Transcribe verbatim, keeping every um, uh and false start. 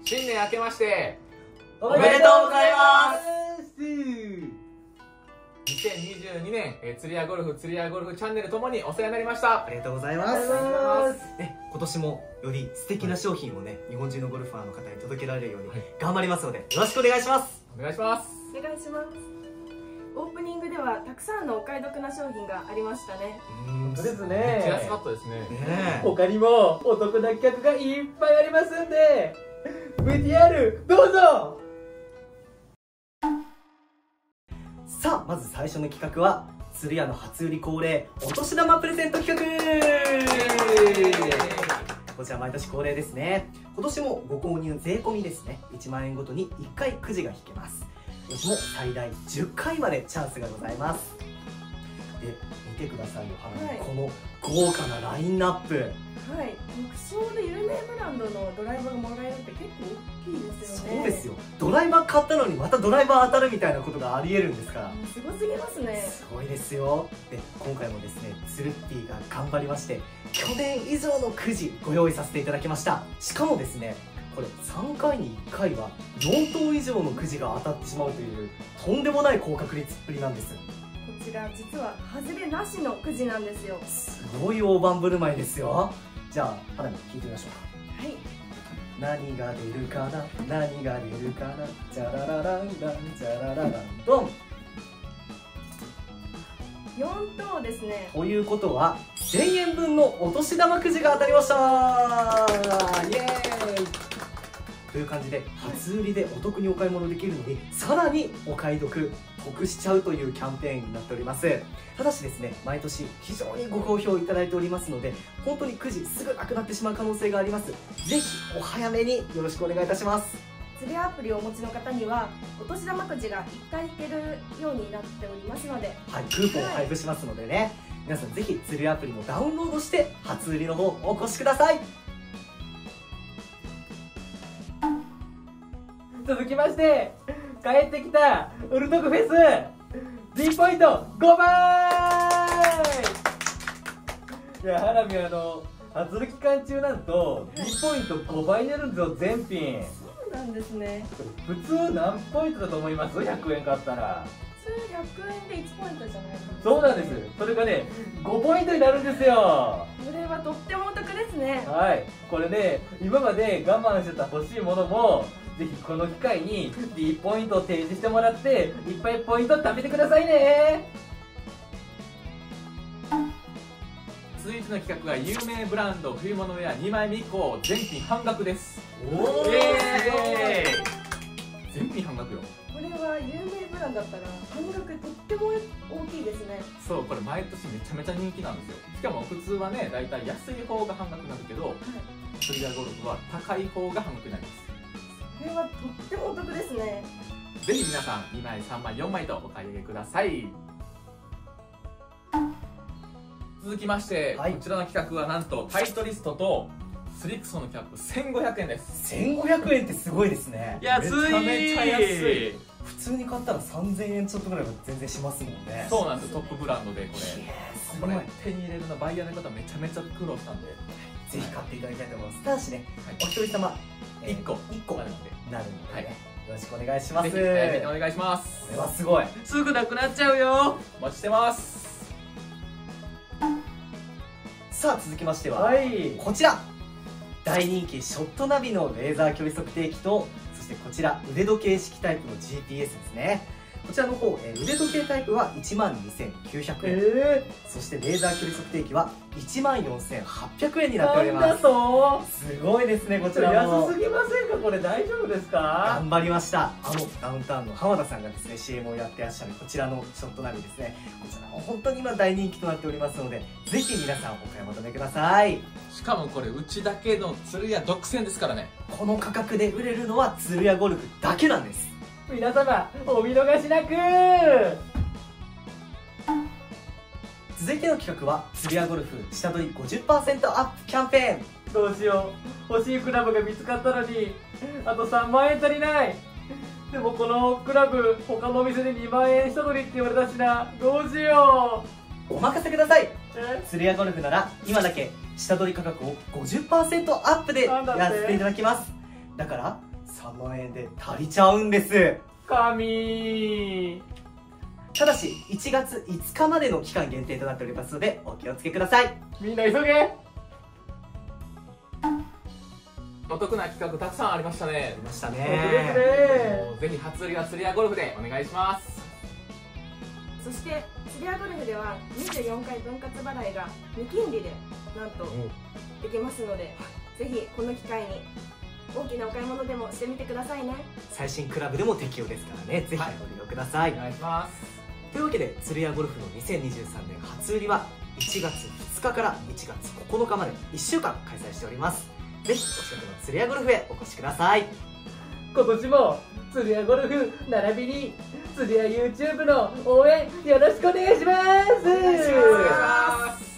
新年明けましておめでとうございます。 にせんにじゅうにねん、えー、釣り屋ゴルフ釣り屋ゴルフチャンネルともにお世話になりました。 ありがとうございます。ね、今年もより素敵な商品をね、日本中のゴルファーの方に届けられるように頑張りますので、よろしくお願いします。 お願いします。 お願いします。オープニングではたくさんのお買い得な商品がありましたね。 本当ですめっね。 ちゃ安かったですね。 ね、 他にもお得な企画がいっぱいありますんで ブイティーアール どうぞ。 さあ、まず最初の企画は釣り屋の初売り恒例お年玉プレゼント企画。こちら毎年恒例ですね。今年もご購入税込みですね、いちまんえんごとにいっかいくじが引けます。今年も最大じゅっかいまでチャンスがございます。で、見てくださいよ、花見、はい、この豪華なラインナップ。 はい、目標で有名ブランドのドライバーがもらえるって結構大きいですよね。 そうですよ。ドライバー買ったのにまたドライバー当たるみたいなことがありえるんですから、 すごすぎますね。 すごいですよ。で、今回もですね、ツルッピーが頑張りまして去年以上のくじご用意させていただきました。しかもですね、これさんかいにいっかいはよんとう以上のくじが当たってしまうというとんでもない高確率っぷりなんです。 こちら実は外れなしのくじなんですよ。 すごい大盤振る舞いですよ。じゃあ花見聞いてみましょうか。はい。何が出るかな、何が出るかな、じゃらららんらん、じゃらららん、ドン。 よんとうですね。 ということはせんえんぶんのお年玉くじが当たりました。イエーイという感じで、初売りでお得にお買い物できるのにさらにお買い得得しちゃうというキャンペーンになっております。ただしですね、毎年非常にご好評いただいておりますので、本当にくじすぐなくなってしまう可能性があります。ぜひお早めによろしくお願いいたします。 釣りアプリをお持ちの方にはお年玉くじがいっかい引けるようになっておりますので、 はい、クーポンを配布しますのでね、はい、皆さんぜひ釣りアプリもダウンロードして初売りの方お越しください。 続きまして帰ってきたウルトクフェス D ポイントごばい。いや、花火はあの初売り期間中なんと D ポイントごばいになるんですよ、全品。 そうなんですね。 普通何ポイントだと思います？ひゃくえん買ったら。 普通ひゃくえんでいちポイントじゃないですか。 そうなんです。それがねごポイントになるんですよ。 これはとってもお得ですね。 はい、これね、今まで我慢してた欲しいものもぜひこの機会に D ポイントを提示してもらっていっぱいポイント貯めてくださいね。 続いての企画が有名ブランド冬物ウェアにまいめ以降全品半額です。 おお、 イエーイ。全品半額よ。 これは有名ブランドだったら半額とっても大きいですね。 そう、これ毎年めちゃめちゃ人気なんですよ。しかも普通はね、だいたい安い方が半額になるけど、はい、釣り屋ゴルフは高い方が半額になります。 これはとってもお得ですね。 ぜひ皆さんにまいさんまいよんまいとお買い上げください。続きまして、はい、こちらの企画はなんとタイトリストとスリクソのキャップせんごひゃくえんです。 せんごひゃくえんってすごいですね。 安い。めちゃめちゃ安い。 普通に買ったらさんぜんえんちょっとぐらいは全然しますもんね。 そうなんですよ、トップブランドでこれ。 これ手に入れるのバイヤーの方めちゃめちゃ苦労したんで、 ぜひ買っていただきたいと思います。ただしね、はい、お一人様いっこいっこなるので、はい、よろしくお願いします。 ぜひ早めにお願いします。 これはすごい。 すぐなくなっちゃうよ。お待ちしてます。 さあ続きましては、 はい、 こちら大人気ショットナビのレーザー距離測定器と、そしてこちら腕時計式タイプの ジーピーエス ですね。こちらの方、えー、腕時計タイプはいちまんにせんきゅうひゃくえん、えー、そしてレーザー距離測定器はいちまんよんせんはっぴゃくえんになっております。 なんだとすごいですね、こちらも安すぎませんか？これ大丈夫ですか？ 頑張りました。あのダウンタウンの浜田さんがですね シーエム をやってらっしゃるこちらのショットナビですね、こちらも本当に今大人気となっておりますので、ぜひ皆さんお買い求めください。 しかもこれうちだけの釣り屋独占ですからね。 この価格で売れるのは釣り屋ゴルフだけなんです。 皆様お見逃しなく。 続いての企画は釣り屋ゴルフ下取り ごじゅっパーセント アップキャンペーン。 どうしよう、欲しいクラブが見つかったのにあとさんまんえん足りない。でもこのクラブ他のお店でにまんえん下取りって言われたしな、どうしよう。お任せください。釣り屋ゴルフなら今だけ下取り価格を ごじゅっパーセント アップでやらせていただきます。だからさんまんえんで足りちゃうんです。 神。 ただしいちがついつかまでの期間限定となっておりますのでお気をつけください。 みんな急げ。 お得な企画たくさんありましたね。 ありました本当でね。 すね。 ぜひ初売りは釣り屋ゴルフでお願いします。 そして釣り屋ゴルフではにじゅうよんかい分割払いが無金利でなんとできますので、ぜひこの機会に大きなお買い物でもしてみてくださいね。 最新クラブでも適用ですからね、ぜひご利用ください。 お願いします。 というわけで釣り屋ゴルフのにせんにじゅうさんねん初売りはいちがつふつかからいちがつここのかまでいっしゅうかん開催しております。ぜひお近くの釣り屋ゴルフへお越しください。 今年も釣り屋ゴルフ並びに釣り屋 YouTube の応援よろしくお願いします。 お願いします。 お願いします。